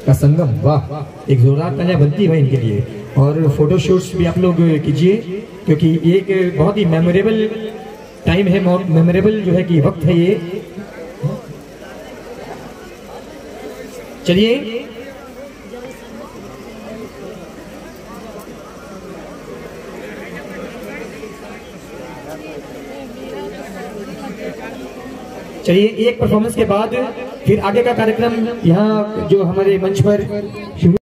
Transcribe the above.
का संगम, वाह, एक जोरदार तालियां बनती है इनके लिए। और फोटो शूट्स भी आप लोग कीजिए, क्योंकि एक बहुत ही मेमोरेबल टाइम है, मेमोरेबल जो है कि वक्त है ये। चलिए चलिए, एक परफॉर्मेंस के बाद फिर आगे का कार्यक्रम यहाँ जो हमारे मंच पर शुरू